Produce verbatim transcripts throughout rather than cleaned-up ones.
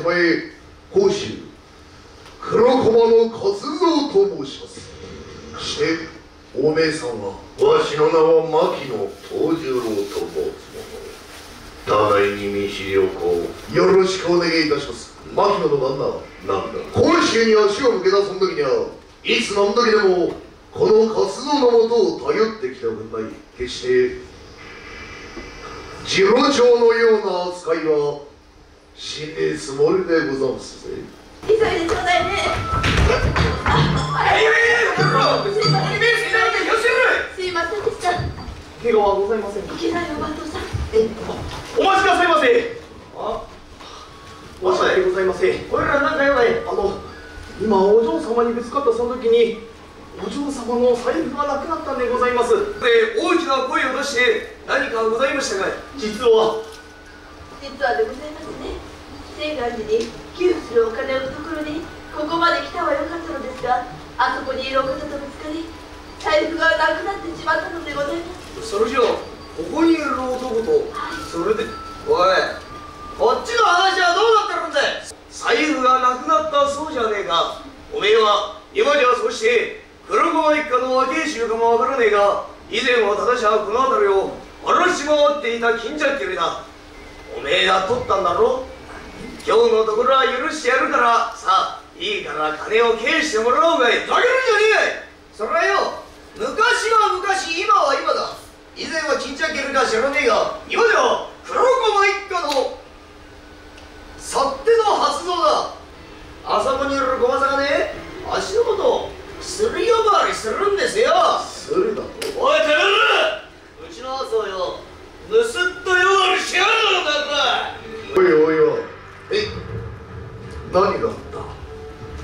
様へ甲州黒駒の活造と申します。しておめえさんはわしの名は牧野藤十郎と申す者。互いに見知りおこう。よろしくお願いいたします。牧野の旦那、なんだ甲州に足を向けたその時にはいつ何時でもこの活動のもとを頼ってきた分ない。決して次郎長のような扱いはしねえつもりでござんすぜ。 急いでちょうだいね。あ、いやいやいや、すいません。すいませんでした。 怪我はございませんか。 いけないよ、番頭さん。 え、お待ちくださいませ。あ、申し訳ございません。これらなんかやばい。あの、今お嬢様にぶつかったその時にお嬢様の財布がなくなったんでございます。 で、大きな声を出して何かございましたが、 実は実はでございますね。清願寺に給付するお金を懐にここまで来たはよかったのですが、あそこにいるお方とぶつかり財布がなくなってしまったのでございます。 それじゃあここにいる男と、はい、それでおい、こっちの話はどうなってるんだ。財布がなくなったそうじゃねえか。おめえは今じゃそして黒駒一家の若い衆かもわからねえが、以前はただしはこの辺りを荒らし回っていた金じゃっきりだ。おめえが取ったんだろ。今日のところは許してやるから、さあいいから金を返してもらおうがい。ふざけるんじゃねえ。それはよ、昔は昔、今は今だ。以前は金じゃっきりか知らねえが、今では黒駒一家の去っての発動だ。あそこにいる駒さんがね、足のこと薬呼ばわりするんですよ。 するだと。 おい、てめえ、うちのやつをよ、盗っ人呼ばわりしやがるんだから。 おいおいおい、え、何があった。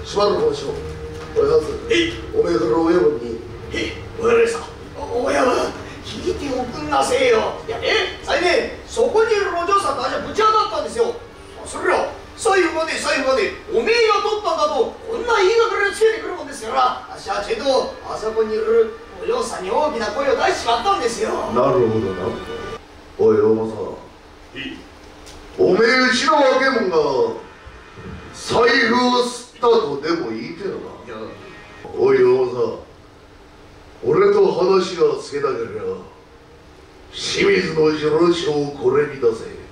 しばらくおしょう。おいはず、おめえから親分に。 え、親分さん、親分聞いておくんなせえよ。いやね、最近そこにいるお嬢さんと私はぶち当たったんですよ。それら最後まで最後までおめえが取ったんだとこんな言いがかりをつけてくるもんですから、あっしはちょいとあそこにいるお嬢さんに大きな声を出してしまったんですよ。 なるほどな。おい大間さん、おめえうちの若者が財布を吸ったとでも言いてえのか。おい大間さん、俺と話がつけたけりゃ清水の次郎長をこれに出せ。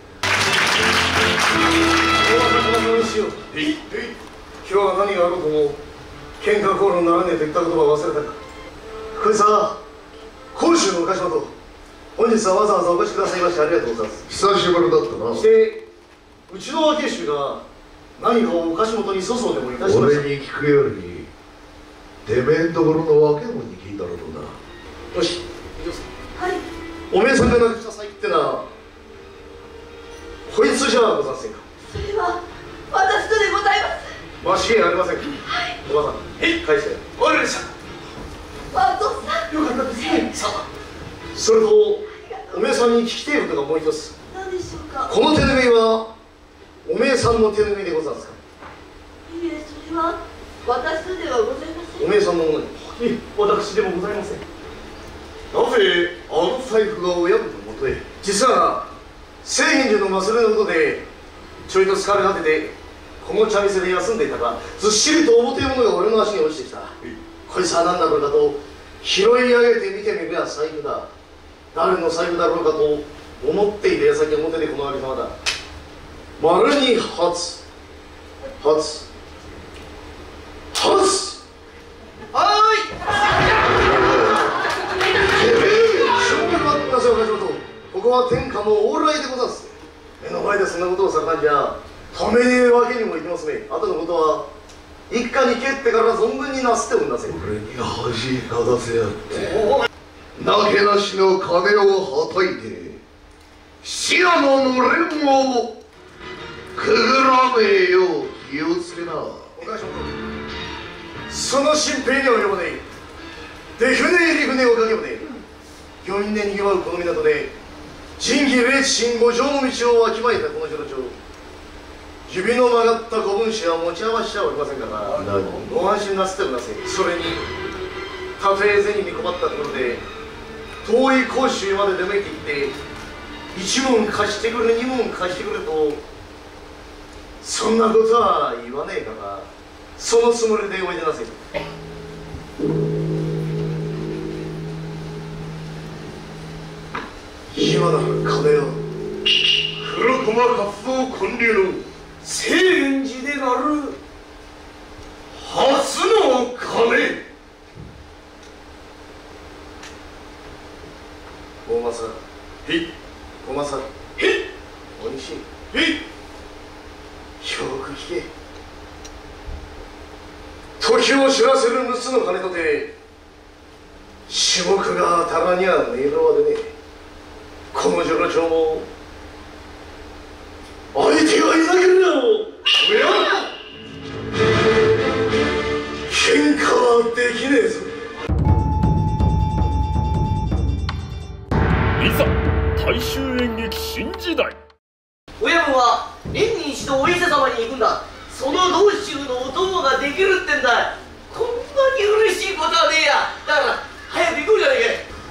今日は何があろうとも喧嘩口論ならねえと言った言葉を忘れたか。こいつは甲州のお頭と本日はわざわざお越しくださいましてありがとうございます。 久しぶりだったな。 してうちの若い衆が何かをお貸元に粗相でもいたしました。 俺に聞くよりてめえんところの若者に聞いたらどうだ。 よし、 はい。 おめえさんがなくした財布ってのはこいつじゃござんせんか。 それは私とでございます。 わしへありません。はい。おばさん、へい、返して。わかりました。 番頭さん。 よかったですね。さあ、それとおめえさんに聞きたいことがもう一つ。 何でしょうか。 この手拭いはおめえさんの手拭いでござんすか。 いえ、それは私とではございません。 おめえさんのものに。 え、私でもございません。 なぜあの財布が親分のもとへ。実は清源寺の娘のことでちょいと疲れ果ててこの茶店で休んでいたが、ずっしりと重てえものが俺の足に落ちてきた。こいつは何だろうかと拾い上げて見てみるや財布だ。誰の財布だろうかと思っていた矢先表でこのありさまだ。丸に初初初はーい。ここは天下の往来でござんす。目の前でそんなことをさかんじゃ止めねえわけにもいきますね。あとのことは一家に帰ってから存分になすっておんなせ。 俺に恥かかせやってなけなしの金をはたいて死ののれんをくぐらねえよう気をつけな。 おかしょその新兵には及ばねえ。で船入り船をかけもねえ。漁民でにぎわうこの港で仁義礼智信五条の道をわきまえたこの次郎長、指の曲がった古文士は持ち合わせちゃおりませんから、ご安心なすってください。それにたとえ銭に困ったところで遠い甲州まで出向いてきて一文貸してくれ二文貸してくれとそんなことは言わねえから、そのつもりでおいでなさい。今なら金よ、 黒駒活動建立の清源寺でなる初の金。 大政、 へい大政、 へいお西、 へい。 よく聞け。時を知らせる六つの金とて種目がたがにはねえのわでね。この女の長も相手はいなければおや喧嘩はできねえぞ。 いざ大衆演劇新時代。 親分は年に一度お伊勢様に行くんだ。その道中のお供ができるってんだ。こんなに嬉しいことはねえや。だから早く行こうじゃねえか。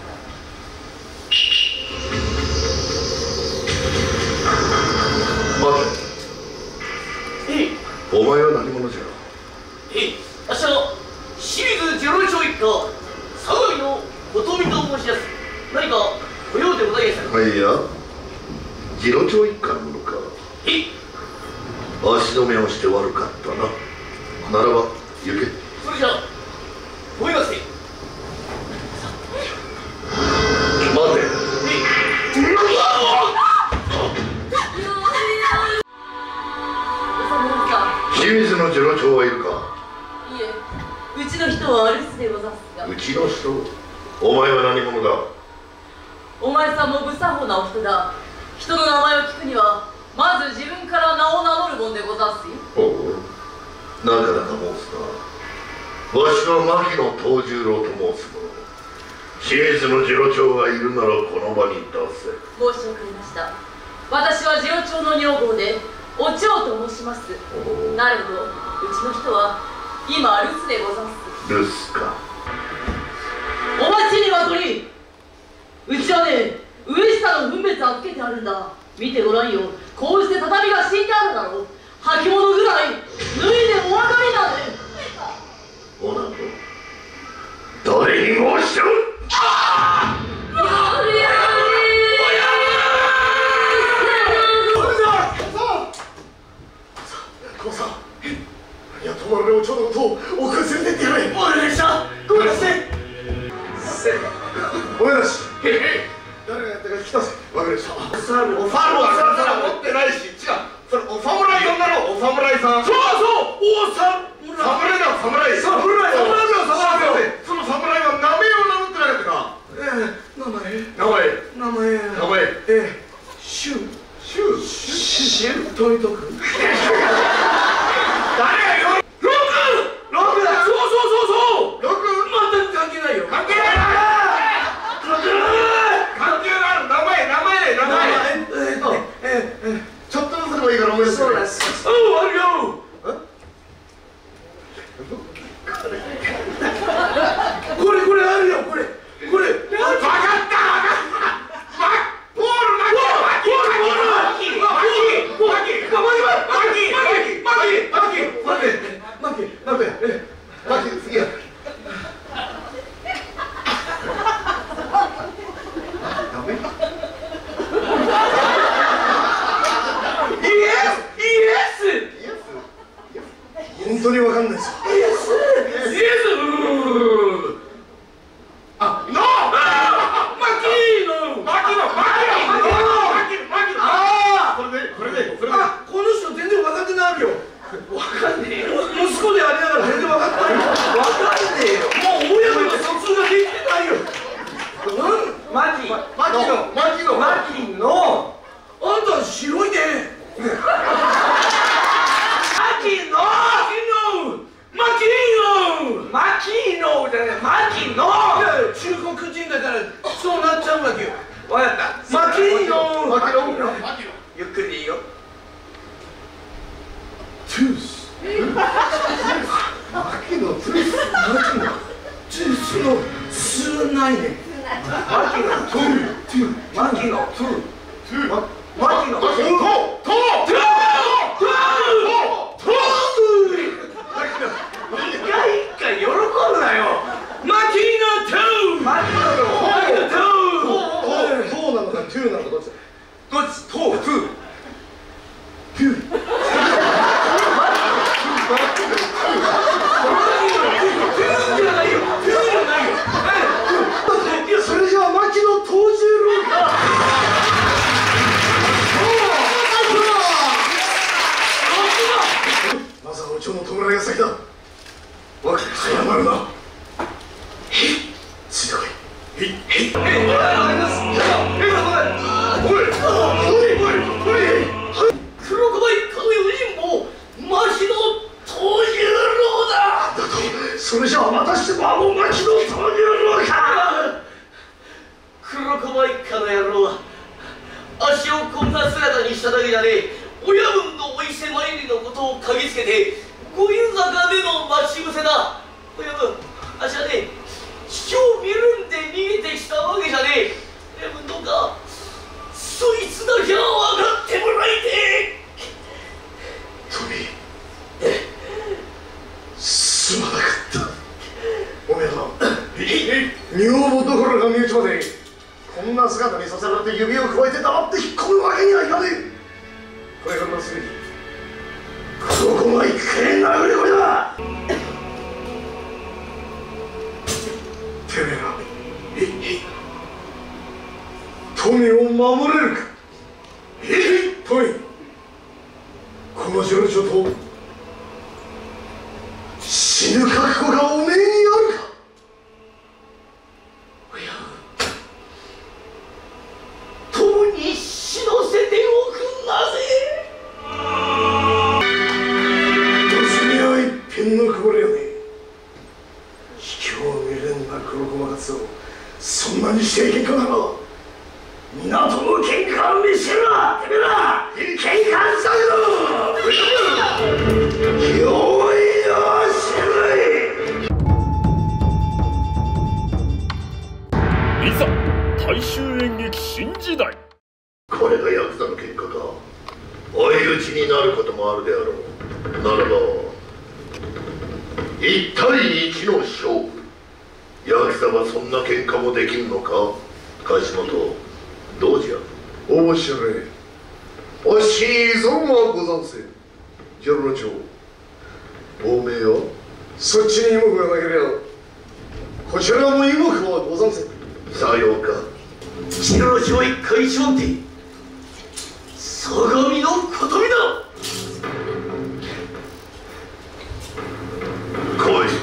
待て。 えいお前は何者じゃ。 えい、あっしは清水次郎長一家相模の琴美と申します。何かご用でございましたか。 はいや、次郎長一家の者か。 えい、 足止めをして悪かったな。ならば行け。 それじゃごめんなさい。 待て。清水の次郎長はいるか。 いえ、うちの人はアルスでござんすが。 うちの人。お前は何者だ。 お前さんも不作法なお人だ。人の名前を聞くにはまず自分から名を名乗るもんでござんすよ。 おう、なかなか申すな。わしは牧野藤十郎と申す者。清水の次郎長がいるならこの場に出せ。 申し遅れました。私は次郎長の女房でお蝶と申します。なるほど、うちの人は今留守でござんす。 留守か。 お待ちには鳥。うちはね、上下の分別預けてあるんだ。見てごらんよ。こうして畳が敷いてあるだろう。履物ぐらい脱いでお分かりだね。 おなんと誰に申しておる。ああ父さん、いや、止まるお蝶のことを奥へ連れてってやれ。おい、列車ごめんなさい。おめなし、へいへい、誰がやったか聞きたせ。わかりました。 お猿はそんなの持ってないし。違う、それお侍さんだろ。お侍さん。 そうそう、お侍。 侍だ、侍。侍だ、侍。その侍は名前を名乗ってなかったか。 ええ、名前名前名前名前ええ、シュシュシュといとく。 誰がよ。 ロクロクだ。そうそうそうそう。 ロク。 全く関係ないよ。 関係ないな。関係ない。名前名前名前。 えっとええ、 ちょっとずつでもいいから思い出して。 そうです。おう、あるよ。これこれあるよ、これこれ。 分かった分かった。ポールマキマキマキマキマキマキマキマキ次や。ダメ。 イエスイエス。本当にわかんないですよ。イエスイエス。 あ、ノー。 マキーノマキノマキノマキノ。ああ、これでこれでこれで。 あ、この人全然分かってないよ。分かんねえよ。息子でありながら全然分かってないよ。分かんねえよ。もう親子の疎通ができてないよ。 マキマキノマキノマキのあんた白いね。 マキのマキーノマキのじゃないマキの。 いや、中国人だからそうなっちゃうわけよ。 わかった。 マキーノマキノマキノ。 ゆっくりでいいよ。 トゥース。 マキノトゥース。 マキノトゥースのスはないね。 マキのトゥトゥーマキのトゥトゥーマキのトゥトゥートゥートゥートゥーなのかどっちだ。 どっちトーフトゥーそれじゃあ牧野藤十郎か。まさかお蝶の弔いが先だ。わけ早まるな。へい、ついてこい。へいへいへい、あります。へい、おいおいおいおい、 黒子一家の用心棒牧野藤十郎だ。 だとそれじゃあまたしてもあの牧野藤十郎か。 黒子一家の野郎は足をこんな姿にしただけじゃねえ。親分のお伊勢参りのことを嗅ぎつけて五遊坂での待ち伏せだ。親分、あっしはね父を見るんで逃げてきたわけじゃねえ。親分どうかそいつだけは分かってもらいてえ。 トミー、すまなかった。おめえさん、女房どころか身内までこんな姿にさせられて指をくわえて黙って引っ込むわけにはいかねえ。これからすぐに黒子が一回殴り込みだ。てめえら富を守れるか。富、この情緒と死ぬ覚悟がおめえにあるか。 共に死なせておくんなぜ。 娘は一品のこぼれよね。卑怯未練な黒駒勝つをそんなにしていけんかなら港の喧嘩を見せるな。てめえら喧嘩したけど用意をしろい。 いざ大衆演劇新時代。 これがヤクザの喧嘩か。追い打ちになることもあるであろう。ならば一対一の勝負。ヤクザはそんな喧嘩もできんのか。梶本、どうじゃ。 面白い。 おしいぞはござんせん。ジョロチョおめえよ。 そっちに芋くがなければこちらも芋くはござんせん。 さようか。 ジョロチョ一家一番手相模のことみだ。 来い。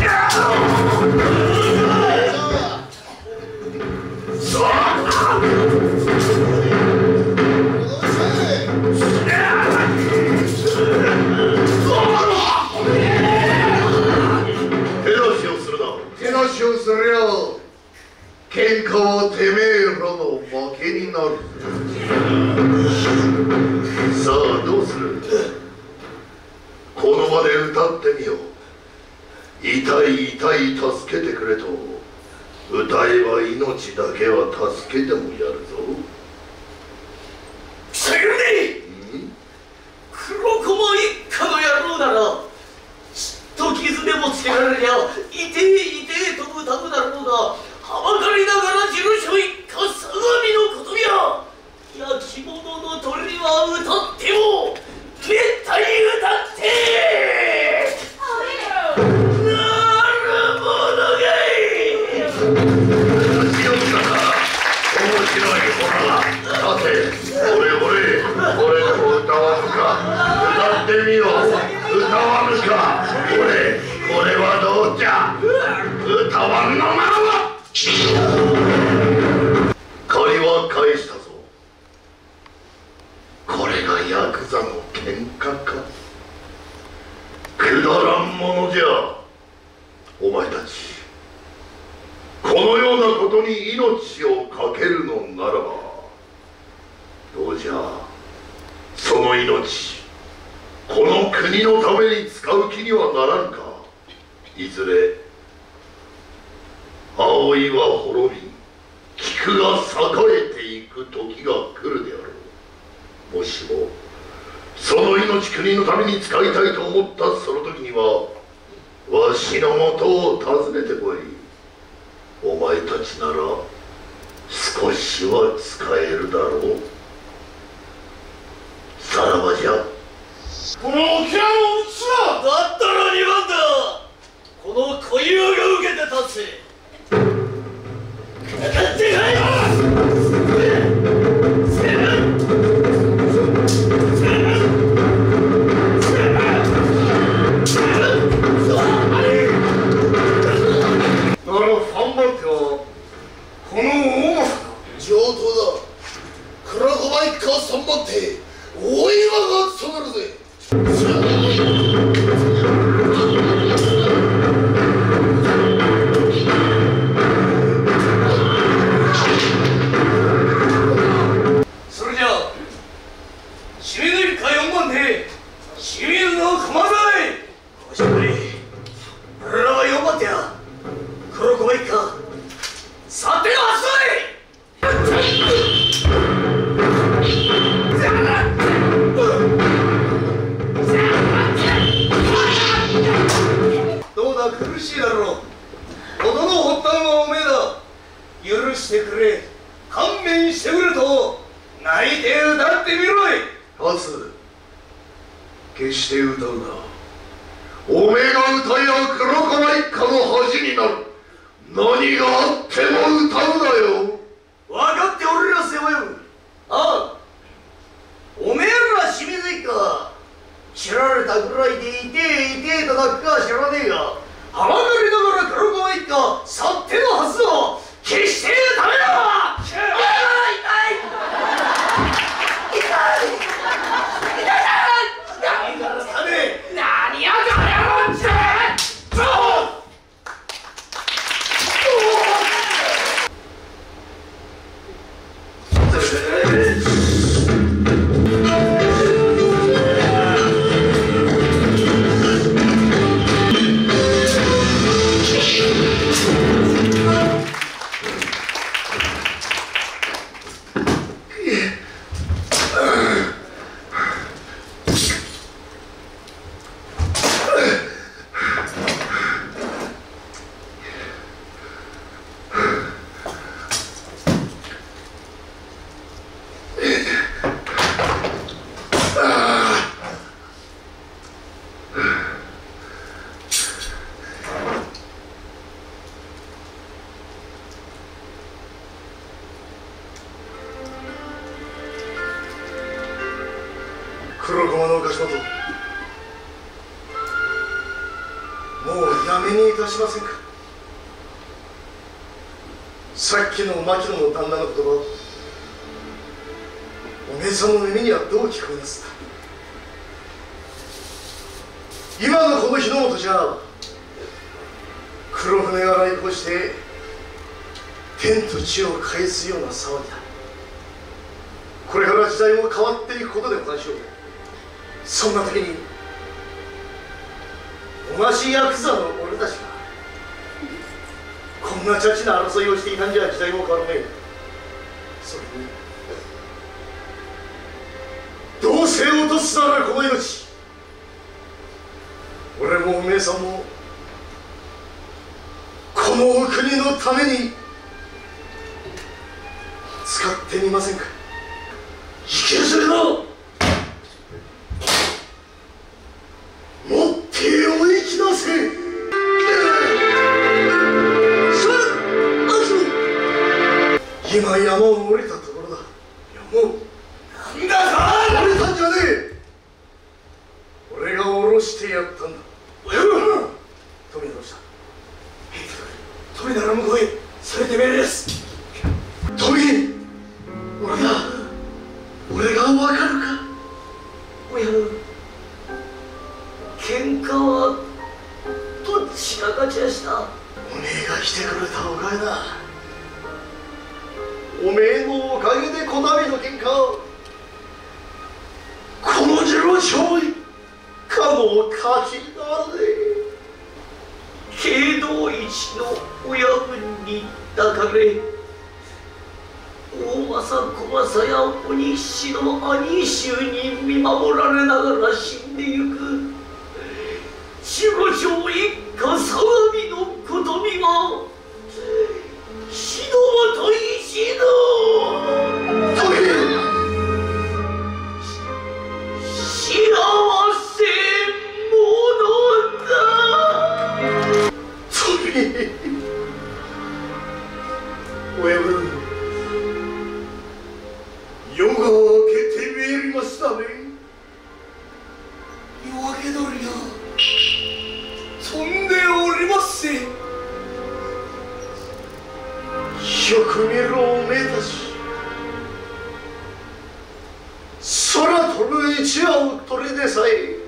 手出しをすりゃ喧嘩はてめえらの負けになる。さあどうする。この場で歌ってみよう。痛い痛い助けてくれと歌えば命だけは助けてもやるぞ。 さよね。黒駒一家の野郎ならちっと傷でもつけられりゃいてえいてえと歌うだろうが、はばかりながら地主一家相模のことや焼き物の鳥は歌ってもめったに歌ってなるものがい。 面白い。ほらさて、俺俺俺でも歌わぬか。歌ってみよう。歌わぬか。俺これはどうじゃ。歌わんのならば借りは返したぞ。これがヤクザの喧嘩か。くだらんものじゃ。お前たちこのようなことに命を懸けるのならばどうじゃ。その命この国のために使う気にはならんか。いずれ葵は滅び菊が栄えていく時が来るであろう。もしもその命国のために使いたいと思ったその時にはわしのもとを訪ねてこい。お前たちなら少しは使えるだろう。さらばじゃ。 この沖縄のうちはだったらにばんだ。この小岩が受けて立つ。かかってないこの大政上等だ。黒子バイクをさんばん手大岩が務めるぜ。 それじゃあ清水一家よんばん手清水の駒だい。おしゃべり俺らはよんばん手や。黒子バイクかさてはすい。どうだ苦しいだろう。事の発端はおめえだ。許してくれ勘弁してくれと泣いて歌ってみろい。 初決して歌うな。おめえが歌い合う黒子バイクの恥になる。何があっても歌うなよ。 分かっておるらせまよ。ああおめえら清水一家知られたぐらいでいてえいてえと泣くか知らねえが浜狩りながら黒子一家去ってのはずを決してダメだ。痛い痛い痛い痛いからさねえ。何やがやろんじゃ。 黒駒の岡島ともうやめにいたしませんか。さっきの牧野の旦那の言葉お姉さんの耳にはどう聞こえますか。今のこの日の本じゃ黒船が来航して天と地を返すような騒ぎだ。これから時代も変わっていくことでございましょう。そんな時に同じヤクザの俺たちがこんなチャチな争いをしていたんじゃ時代も変わるめえ。それにどうせ落とすならこの命俺もおめえさんもこのお国のために使ってみませんか。 引きずるな。持ってお行きなせ。 今山を降りたところだ。山をなんだか降りたんじゃねえ。俺が降ろしてやったんだ。富どうした。 鳥なら向こうへそれで命令です。 富俺が俺が分かるか。 おや喧嘩はどっちが勝ちやした。 おめえが来てくれたおかげだ。おめえのおかげでこたびの喧嘩この次郎長一家の勝ちになるぜ。 慶道一の親分に抱かれ大政小政や鬼七の兄衆に見守られながら死んでゆく次郎長一家相模のことみは死のもとい死の夜が明けてめえりましたね。 夜明け鳥が飛んでおりますせ。 よく見ろおめえたち。空飛ぶ一羽を鳥でさえ